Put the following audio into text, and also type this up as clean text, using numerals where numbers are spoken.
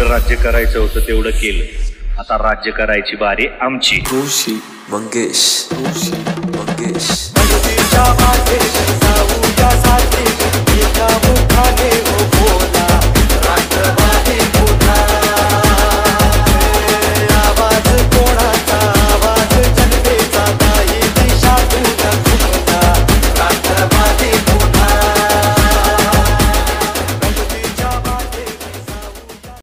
जेवढं राज्य करायचं होतं तेवढं केलं. आता राज्य करायची बारी आमची. ऋषी मंगेश.